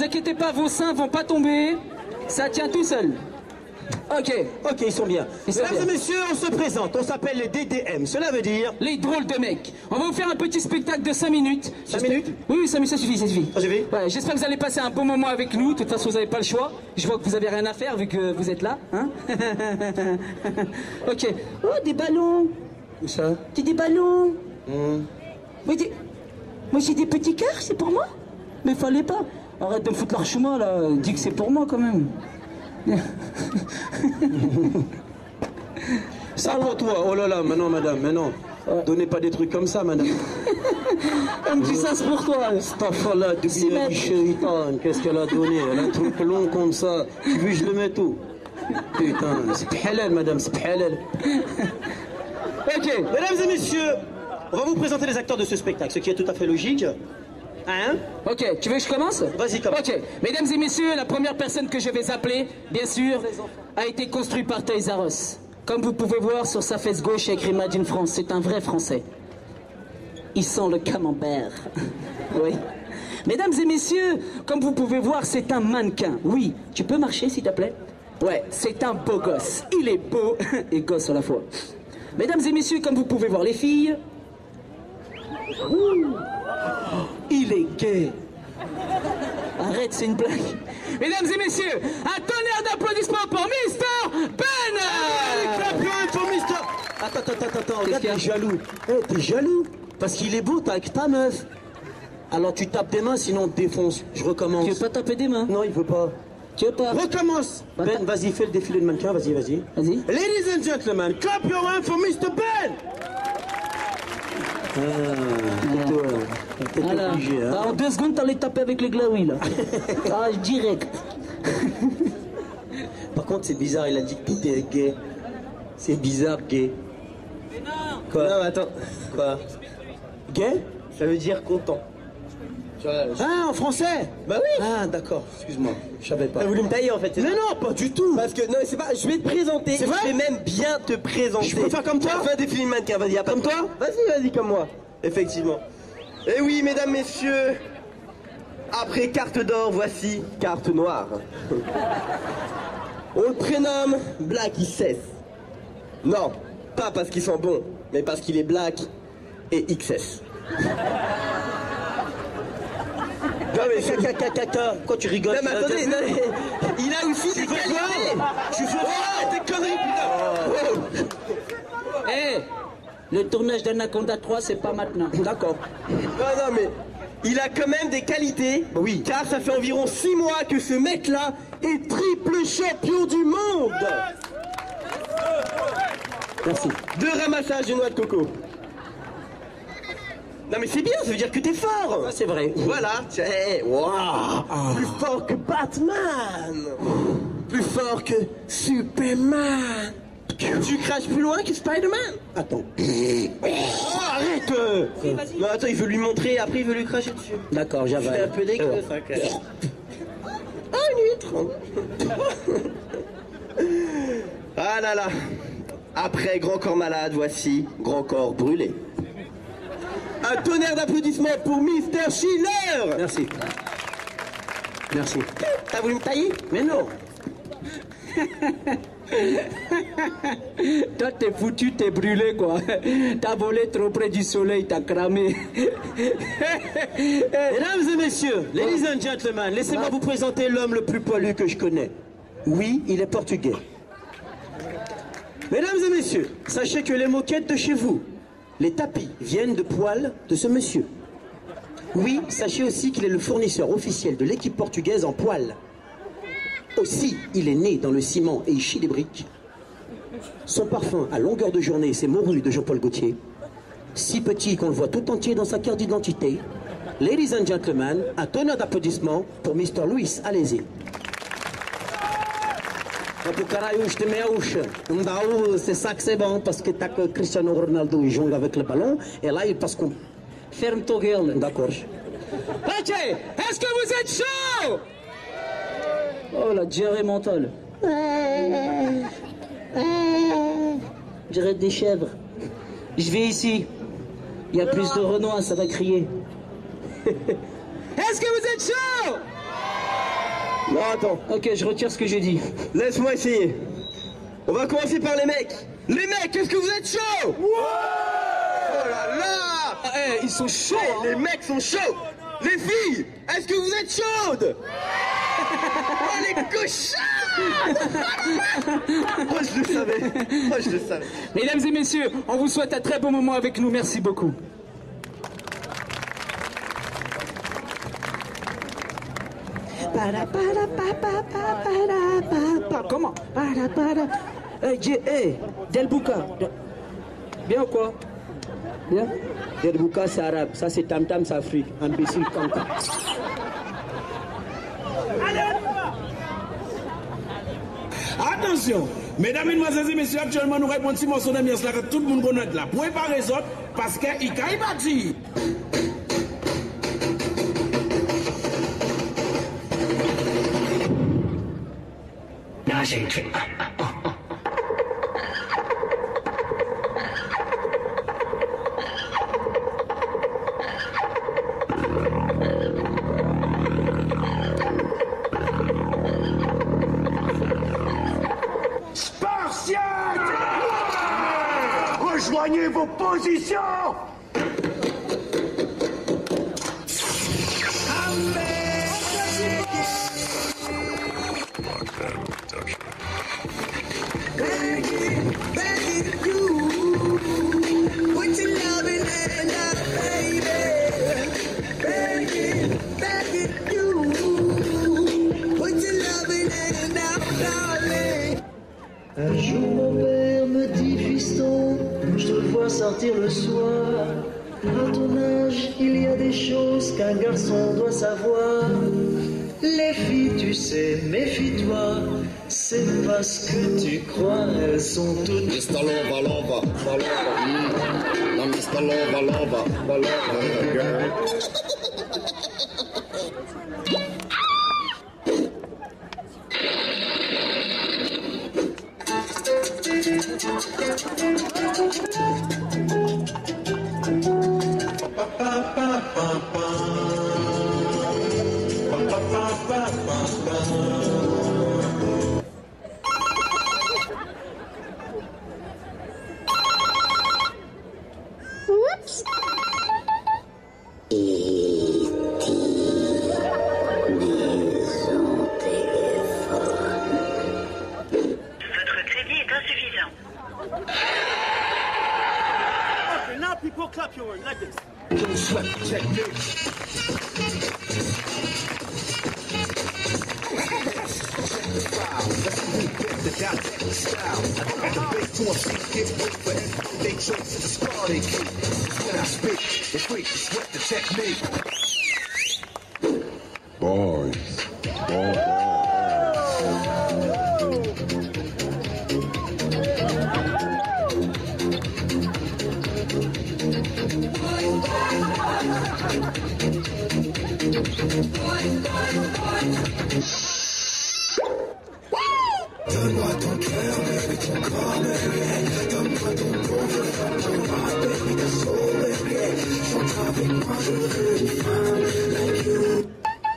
inquiétez pas, vos seins vont pas tomber. Ça tient tout seul. Ok. Ok, ils sont bien. Ils sont Mesdames bien. et messieurs, on se présente. On s'appelle les DDM. Cela veut dire... Les drôles de mecs. On va vous faire un petit spectacle de 5 minutes. 5 minutes? Oui, 5 minutes, ça suffit, ça suffit. Ça suffit? Ouais, j'espère que vous allez passer un bon moment avec nous. De toute façon, vous n'avez pas le choix. Je vois que vous avez rien à faire vu que vous êtes là. Hein. Ok. Oh, des ballons. Où ça? T'as des ballons. Moi, j'ai des petits cœurs, c'est pour moi. Mais fallait pas. Arrête de me foutre l'archement là. Dis que c'est pour moi quand même. Ça pour toi. Oh là là, mais non, madame, mais non. Donnez pas des trucs comme ça, madame. Elle me dit ça, c'est pour toi. Cette enfant-là, depuis Si, mais- du shaitan, qu'est-ce qu'elle a donné? Elle a un truc long comme ça. Tu veux que je le mette où? Putain, c'est pas halal, madame, c'est pas halal. Ok, mesdames et messieurs, on va vous présenter les acteurs de ce spectacle, ce qui est tout à fait logique. Hein? Ok, tu veux que je commence? Vas-y, commence. Ok, mesdames et messieurs, la première personne que je vais appeler, bien sûr, a été construite par Toys R Us. Comme vous pouvez voir sur sa fesse gauche, il y a écrit Made in France. C'est un vrai Français. Il sent le camembert. Oui. Mesdames et messieurs, comme vous pouvez voir, c'est un mannequin. Oui, tu peux marcher s'il te plaît? Ouais, c'est un beau gosse. Il est beau et gosse à la fois. Mesdames et messieurs, comme vous pouvez voir les filles... Ouh, il est gay. Arrête, c'est une blague. Mesdames et messieurs, un tonnerre d'applaudissements pour Mr. Ben. Pour Mister... Attends, regarde, qu'il y a? t'es jaloux. Eh, t'es jaloux? Parce qu'il est beau, t'as avec ta meuf. Alors tu tapes des mains, sinon on te défonce. Je recommence. Tu veux pas taper des mains? Non, il veut pas. Tu veux pas? Recommence. Bah, Ben, vas-y, fais le défilé de mannequin, vas-y. Vas-y. Ladies and gentlemen, clap your hands for Mr. Ben. T'es Voilà. obligé, hein. En 2 secondes, t'allais taper avec les glaouis, là. Ah, direct. Par contre, c'est bizarre, il a dit que tout est gay. C'est bizarre, gay. Mais non. Quoi? Non, mais attends. Quoi? Gay? Ça veut dire content. Tu vois, Ah, en français? Bah oui. Ah, d'accord, excuse-moi, je savais pas. T'as voulu me tailler en fait. c'est Mais ça non, pas du tout. Parce que non, c'est pas. Je vais te présenter. C'est vrai Je vais même bien te présenter. Je peux faire comme toi? Fais un défilé de mannequin. Vas-y, y a pas Comme de- toi? Vas-y, comme moi. Effectivement. Et oui, mesdames, messieurs. Après carte d'or, voici carte noire. On le prénomme Black XS. Non, pas parce qu'ils sont bons, mais parce qu'il est black et XS. Non mais caca, quand tu rigoles. Non mais attendez, non, mais il a aussi des qualités. Tu fais Oh, des conneries, putain. Oh. Eh, le tournage d'Anaconda 3, c'est pas maintenant. D'accord. Non, mais il a quand même des qualités. Oui. Car ça fait environ 6 mois que ce mec-là est triple champion du monde. Merci. De ramassage de noix de coco. Non mais c'est bien, ça veut dire que t'es fort. Ah, c'est vrai. Voilà. Waouh. Plus fort que Batman. Plus fort que Superman. Tu craches plus loin que Spider-Man. Attends. Oh, arrête. Non attends, il veut lui montrer, après il veut lui cracher dessus. D'accord, Je fais un j'avale. peu dégueu, ça, quand même. Ah, une huître. Ah là là. Après Grand Corps Malade, voici Grand Corps Brûlé. Un tonnerre d'applaudissements pour Mr. Schiller. Merci. Merci. T'as voulu me tailler? Mais non. Toi, t'es foutu, t'es brûlé, quoi. T'as volé trop près du soleil, t'as cramé. Mesdames et messieurs, ladies and gentlemen, laissez-moi vous présenter l'homme le plus poilu que je connais. Oui, il est portugais. Mesdames et messieurs, sachez que les moquettes de chez vous, les tapis, viennent de poils de ce monsieur. Oui, sachez aussi qu'il est le fournisseur officiel de l'équipe portugaise en poils. Aussi, il est né dans le ciment et il chie des briques. Son parfum à longueur de journée, c'est Morue de Jean-Paul Gaultier. Si petit qu'on le voit tout entier dans sa carte d'identité. Ladies and gentlemen, un tonnerre d'applaudissements pour Mr. Luis, allez-y. Pour caralho, je te mets à ouche. C'est ça que c'est bon, parce que t'as que Cristiano Ronaldo, il jongle avec le ballon, et là, parce qu'on... Ferme ton gueule. D'accord. Ok, est-ce que vous êtes chaud? Oh, la diarrhée mentale. Je dirais des chèvres. Je vais ici. Il y a plus de renois, ça va crier. Est-ce que vous êtes chaud? Non, attends. Ok, je retire ce que j'ai dit. Laisse-moi essayer. On va commencer par les mecs. Les mecs, est-ce que vous êtes chauds? Ouais. Oh là là. Ah, ils sont chauds, hein. Les mecs sont chauds. Les filles, est-ce que vous êtes chaudes? Oh les cochards. Oh je le savais. Oh je le savais. Mesdames et messieurs, on vous souhaite un très bon moment avec nous. Merci beaucoup. Comment? Del Bouka. Bien ou quoi? Bien? Del Bouka c'est arabe, ça c'est Tam Tam c'est Afrique, imbécile canca. Attention, mesdames, mesdemoiselles et messieurs, actuellement nous répondons si morceau d'ambiance là que tout le monde connaît là. Préparez les autres parce qu'il y a bâti. Rejoignez vos positions! Un jour mon père me dit, fiston, je te vois sortir le soir. À ton âge, il y a des choses qu'un garçon doit savoir. Les filles, tu sais, méfie-toi, c'est parce que tu crois, elles sont toutes... Mr. Lova, Lova, Lova. No, Mr. Lova, Lova, Lova, girl. Oups. Votre crédit est insuffisant. Okay, now people clap your hands like this. Boys. Donne-moi ton cœur, baby, ton corps, baby. Donne-moi ton corps, ton heart, baby, ta soul, baby. Chante avec moi, je veux une femme like you.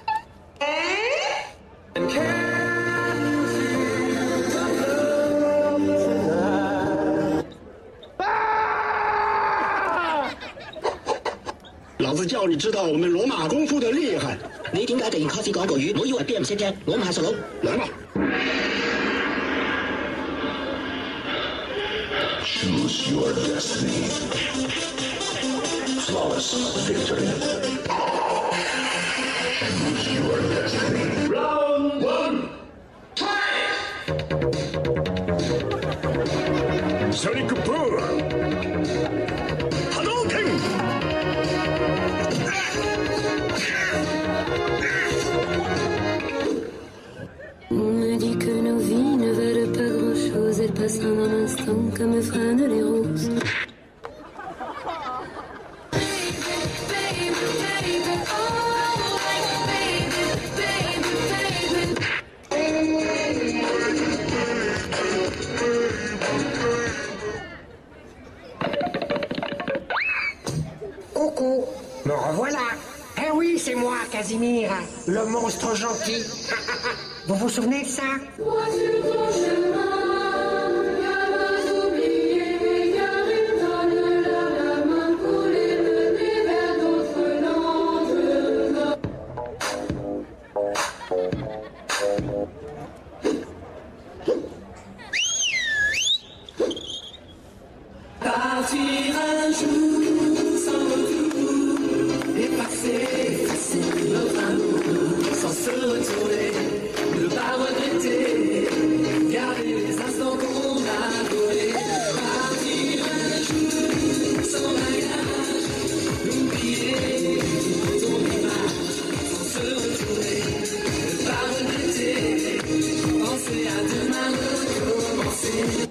老子叫你知道我们罗马功夫的厉害。你點解突然開始講國語？我以為邊人唔識啫，我唔係傻佬。嚟吧。 Choose your destiny. Flawless victory. Choose your destiny. Round one. Fight! Sonic Boom. Hadouken! On me dit que nos vies ne valent pas grand-chose, elles passent en un instant comme frânent les roses. Casimir, le monstre gentil. Vous vous souvenez de ça? Partir un jour sans retour, effacer notre amour sans se retourner, ne pas regretter, garder les instants qu'on a volés. Partir un jour sans bagage, oublier ton image sans se retourner, ne pas regretter, penser à demain recommencer.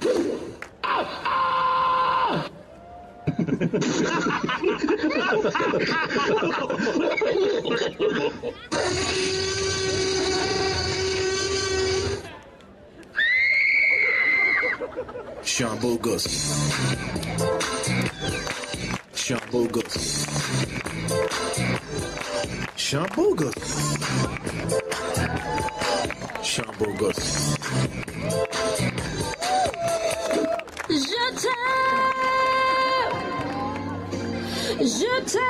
Je suis un beau gosse. Je suis un beau gosse. Je suis un beau gosse. Je suis un beau gosse. Je t'aime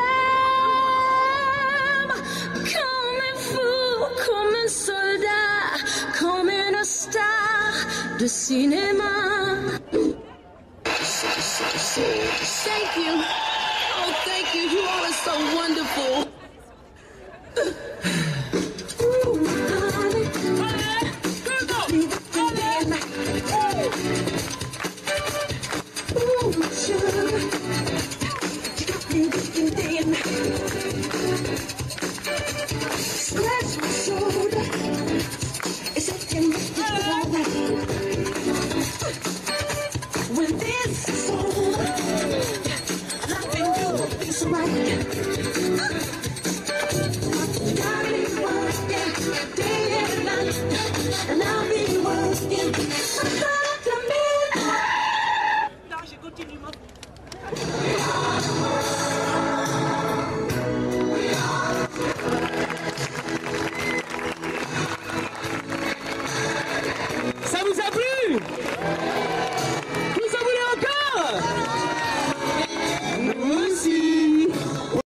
comme un fou, comme un soldat, comme une star de cinéma. Thank you. Oh, thank you. You all are so wonderful. Scratch my shoulder. It's aching when this is over, loving you is right.